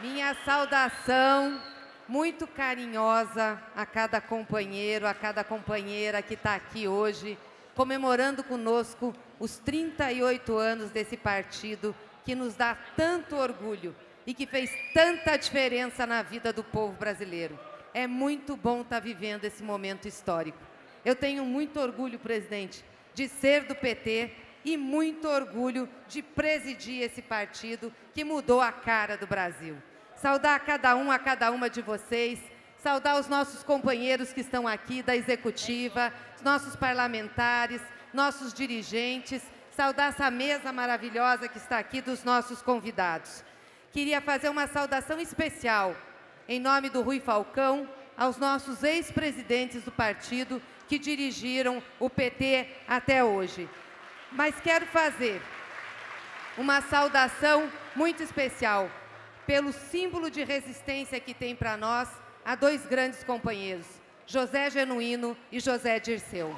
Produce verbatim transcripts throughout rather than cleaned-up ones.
Minha saudação muito carinhosa a cada companheiro, a cada companheira que está aqui hoje, comemorando conosco os trinta e oito anos desse partido que nos dá tanto orgulho e que fez tanta diferença na vida do povo brasileiro. É muito bom estar vivendo esse momento histórico. Eu tenho muito orgulho, presidente, de ser do P T e muito orgulho de presidir esse partido que mudou a cara do Brasil. Saudar a cada um, a cada uma de vocês, saudar os nossos companheiros que estão aqui da executiva, os nossos parlamentares, nossos dirigentes, saudar essa mesa maravilhosa que está aqui dos nossos convidados. Queria fazer uma saudação especial, em nome do Rui Falcão, aos nossos ex-presidentes do partido que dirigiram o P T até hoje. Mas quero fazer uma saudação muito especial pelo símbolo de resistência que tem para nós a dois grandes companheiros, José Genuíno e José Dirceu.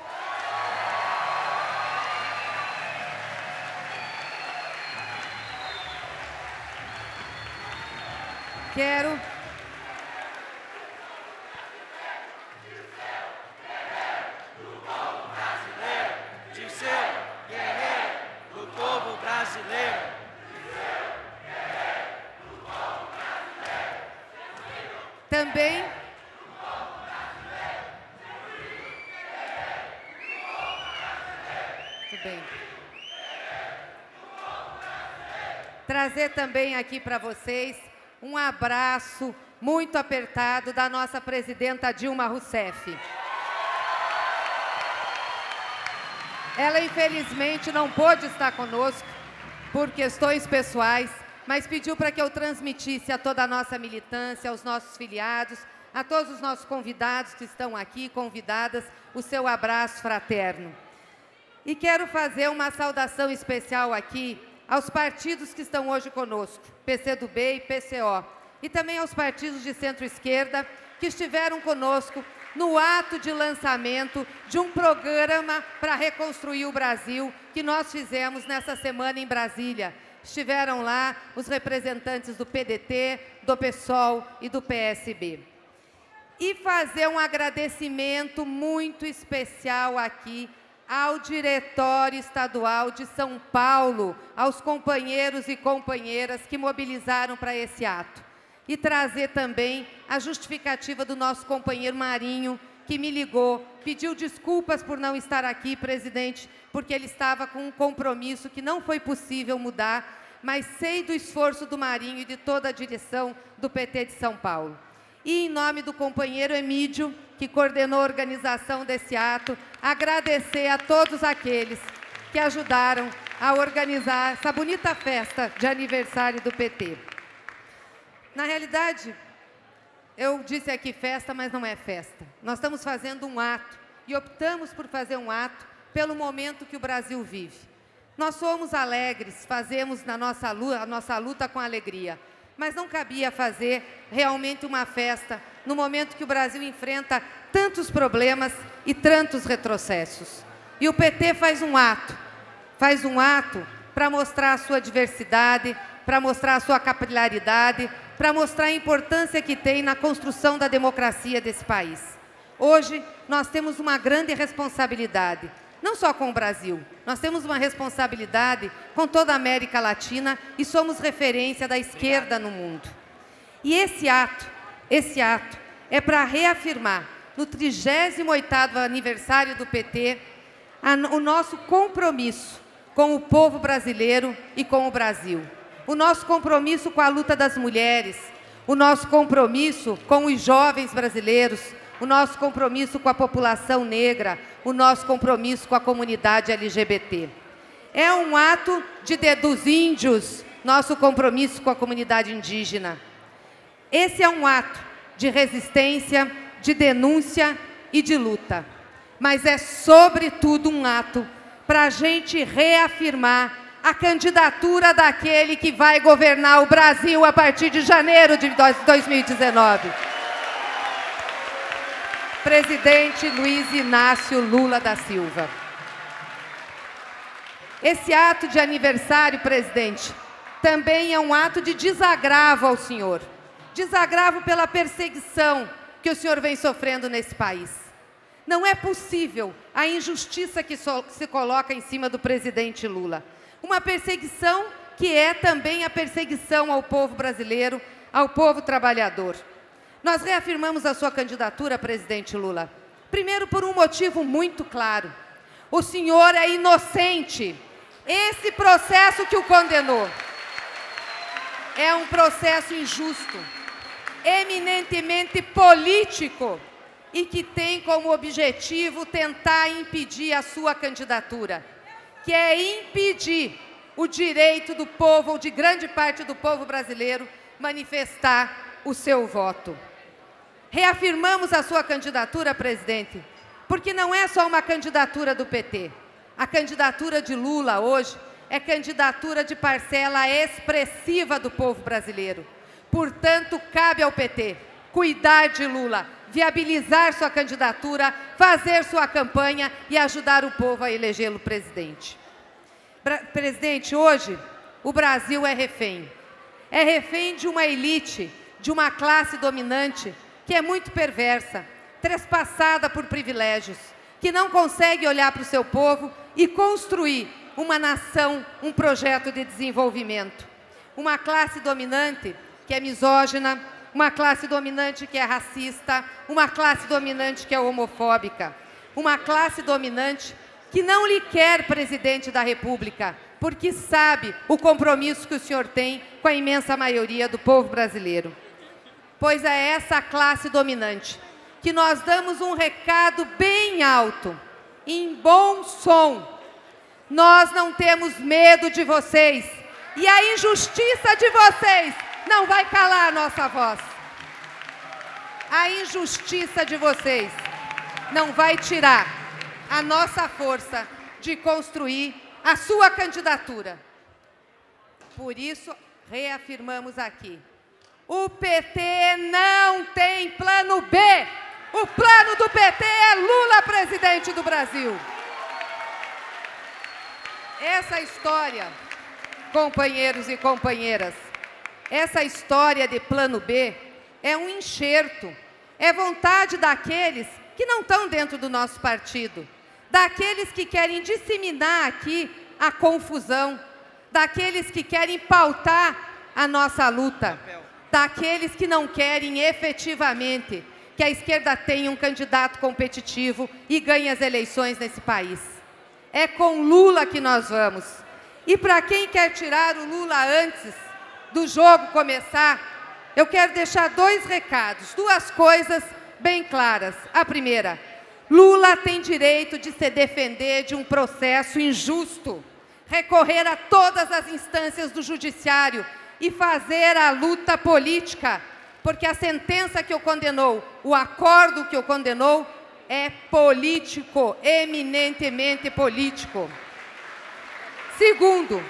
Quero também Muito bem. Trazer também aqui para vocês um abraço muito apertado da nossa presidenta Dilma Rousseff. Ela, infelizmente, não pôde estar conosco por questões pessoais, mas pediu para que eu transmitisse a toda a nossa militância, aos nossos filiados, a todos os nossos convidados que estão aqui, convidadas, o seu abraço fraterno. E quero fazer uma saudação especial aqui aos partidos que estão hoje conosco, P C do B e P C O, e também aos partidos de centro-esquerda que estiveram conosco no ato de lançamento de um programa para reconstruir o Brasil que nós fizemos nessa semana em Brasília. Estiveram lá os representantes do P D T, do PSOL e do P S B. E fazer um agradecimento muito especial aqui ao Diretório Estadual de São Paulo, aos companheiros e companheiras que mobilizaram para esse ato. E trazer também a justificativa do nosso companheiro Marinho, que me ligou, pediu desculpas por não estar aqui, presidente, porque ele estava com um compromisso que não foi possível mudar, mas sei do esforço do Marinho e de toda a direção do P T de São Paulo. E, em nome do companheiro Emídio, que coordenou a organização desse ato, agradecer a todos aqueles que ajudaram a organizar essa bonita festa de aniversário do P T. Na realidade, eu disse aqui festa, mas não é festa. Nós estamos fazendo um ato e optamos por fazer um ato pelo momento que o Brasil vive. Nós somos alegres, fazemos na nossa luta, a nossa luta com alegria, mas não cabia fazer realmente uma festa no momento que o Brasil enfrenta tantos problemas e tantos retrocessos. E o P T faz um ato, faz um ato para mostrar a sua diversidade, para mostrar a sua capilaridade, para mostrar a importância que tem na construção da democracia desse país. Hoje, nós temos uma grande responsabilidade, não só com o Brasil, nós temos uma responsabilidade com toda a América Latina e somos referência da esquerda no mundo. E esse ato, esse ato é para reafirmar, no trigésimo oitavo aniversário do P T, a, o nosso compromisso com o povo brasileiro e com o Brasil. O nosso compromisso com a luta das mulheres, o nosso compromisso com os jovens brasileiros, o nosso compromisso com a população negra, o nosso compromisso com a comunidade L G B T. É um ato de, de, dos índios, nosso compromisso com a comunidade indígena. Esse é um ato de resistência, de denúncia e de luta. Mas é, sobretudo, um ato para a gente reafirmar a candidatura daquele que vai governar o Brasil a partir de janeiro de dois mil e dezenove. Presidente Luiz Inácio Lula da Silva. Esse ato de aniversário, presidente, também é um ato de desagravo ao senhor, desagravo pela perseguição que o senhor vem sofrendo nesse país. Não é possível a injustiça que se coloca em cima do presidente Lula. Uma perseguição que é também a perseguição ao povo brasileiro, ao povo trabalhador. Nós reafirmamos a sua candidatura, presidente Lula, primeiro por um motivo muito claro. O senhor é inocente. Esse processo que o condenou é um processo injusto, eminentemente político e que tem como objetivo tentar impedir a sua candidatura, que é impedir o direito do povo, ou de grande parte do povo brasileiro, manifestar o seu voto. Reafirmamos a sua candidatura, presidente, porque não é só uma candidatura do P T. A candidatura de Lula hoje é candidatura de parcela expressiva do povo brasileiro. Portanto, cabe ao P T cuidar de Lula, viabilizar sua candidatura, fazer sua campanha e ajudar o povo a elegê-lo presidente. Bra- presidente, hoje o Brasil é refém. É refém de uma elite, de uma classe dominante que é muito perversa, trespassada por privilégios, que não consegue olhar para o seu povo e construir uma nação, um projeto de desenvolvimento. Uma classe dominante que é misógina, uma classe dominante que é racista, uma classe dominante que é homofóbica, uma classe dominante que não lhe quer presidente da República, porque sabe o compromisso que o senhor tem com a imensa maioria do povo brasileiro. Pois é essa classe dominante que nós damos um recado bem alto, em bom som. Nós não temos medo de vocês e a injustiça de vocês não vai calar a nossa voz. A injustiça de vocês não vai tirar a nossa força de construir a sua candidatura. Por isso, reafirmamos aqui, o P T não tem plano B. O plano do P T é Lula presidente do Brasil. Essa história, companheiros e companheiras, essa história de plano B é um enxerto, é vontade daqueles que não estão dentro do nosso partido, daqueles que querem disseminar aqui a confusão, daqueles que querem pautar a nossa luta, daqueles que não querem efetivamente que a esquerda tenha um candidato competitivo e ganhe as eleições nesse país. É com Lula que nós vamos. E para quem quer tirar o Lula antes do jogo começar, eu quero deixar dois recados, duas coisas bem claras. A primeira, Lula tem direito de se defender de um processo injusto, recorrer a todas as instâncias do judiciário e fazer a luta política, porque a sentença que o condenou, o acordo que o condenou, é político, eminentemente político. Segundo,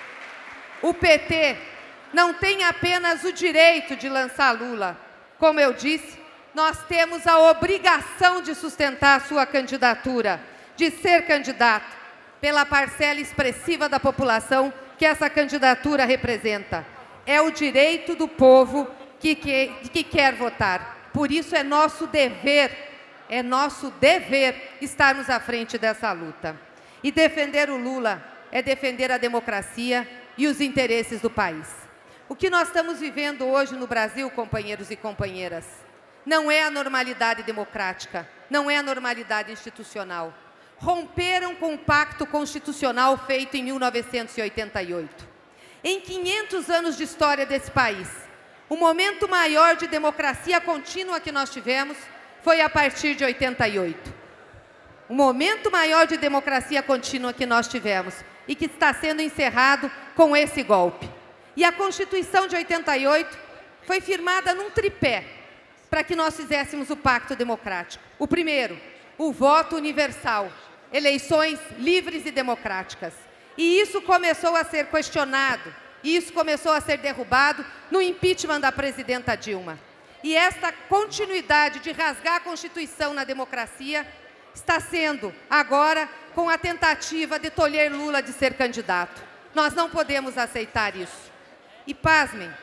o P T não tem apenas o direito de lançar Lula. Como eu disse, nós temos a obrigação de sustentar a sua candidatura, de ser candidato, pela parcela expressiva da população que essa candidatura representa. É o direito do povo que, que, que quer votar. Por isso é nosso dever, é nosso dever estarmos à frente dessa luta. E defender o Lula é defender a democracia e os interesses do país. O que nós estamos vivendo hoje no Brasil, companheiros e companheiras, não é a normalidade democrática, não é a normalidade institucional. Romperam com o pacto constitucional feito em mil novecentos e oitenta e oito. Em quinhentos anos de história desse país, o momento maior de democracia contínua que nós tivemos foi a partir de oitenta e oito. O momento maior de democracia contínua que nós tivemos e que está sendo encerrado com esse golpe. E a Constituição de oitenta e oito foi firmada num tripé para que nós fizéssemos o pacto democrático. O primeiro, o voto universal, eleições livres e democráticas. E isso começou a ser questionado, e isso começou a ser derrubado no impeachment da presidenta Dilma. E esta continuidade de rasgar a Constituição na democracia está sendo agora com a tentativa de tolher Lula de ser candidato. Nós não podemos aceitar isso. E pasmem,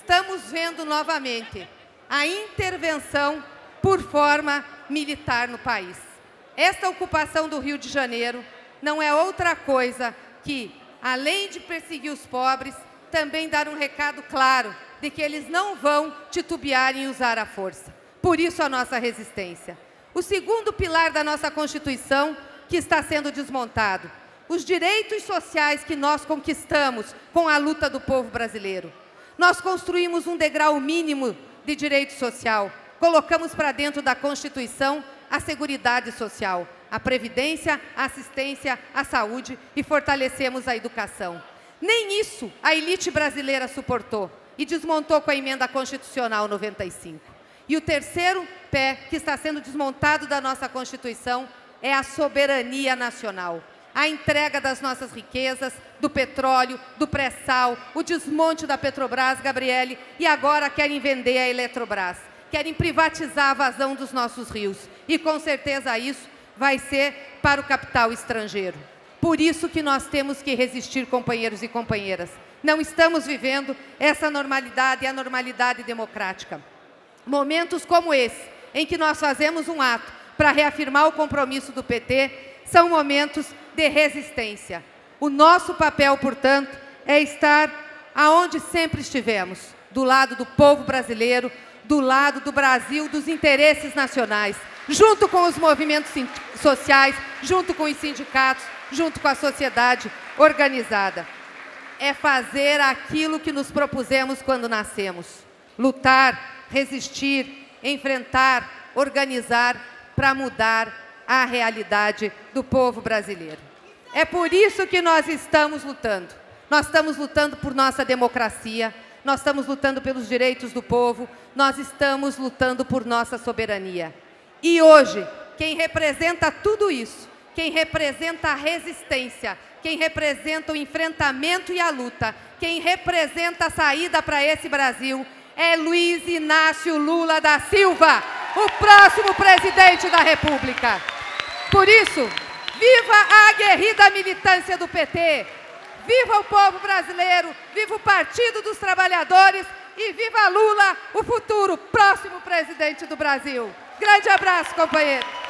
estamos vendo novamente a intervenção por forma militar no país. Esta ocupação do Rio de Janeiro não é outra coisa que, além de perseguir os pobres, também dar um recado claro de que eles não vão titubear em usar a força. Por isso a nossa resistência. O segundo pilar da nossa Constituição, que está sendo desmontado, os direitos sociais que nós conquistamos com a luta do povo brasileiro. Nós construímos um degrau mínimo de direito social, colocamos para dentro da Constituição a Seguridade Social, a Previdência, a Assistência, a Saúde e fortalecemos a educação. Nem isso a elite brasileira suportou e desmontou com a Emenda Constitucional noventa e cinco. E o terceiro pé que está sendo desmontado da nossa Constituição é a soberania nacional. A entrega das nossas riquezas, do petróleo, do pré-sal, o desmonte da Petrobras, Gabriele, e agora querem vender a Eletrobras. Querem privatizar a vazão dos nossos rios. E com certeza isso vai ser para o capital estrangeiro. Por isso que nós temos que resistir, companheiros e companheiras. Não estamos vivendo essa normalidade, a normalidade democrática. Momentos como esse, em que nós fazemos um ato para reafirmar o compromisso do P T, são momentos de resistência. O nosso papel, portanto, é estar aonde sempre estivemos, do lado do povo brasileiro, do lado do Brasil, dos interesses nacionais, junto com os movimentos sociais, junto com os sindicatos, junto com a sociedade organizada. É fazer aquilo que nos propusemos quando nascemos. Lutar, resistir, enfrentar, organizar para mudar a realidade do povo brasileiro. É por isso que nós estamos lutando. Nós estamos lutando por nossa democracia, nós estamos lutando pelos direitos do povo, nós estamos lutando por nossa soberania. E hoje, quem representa tudo isso, quem representa a resistência, quem representa o enfrentamento e a luta, quem representa a saída para esse Brasil, é Luiz Inácio Lula da Silva, o próximo presidente da República. Por isso, viva a aguerrida militância do P T, viva o povo brasileiro, viva o Partido dos Trabalhadores e viva Lula, o futuro próximo presidente do Brasil. Grande abraço, companheiro.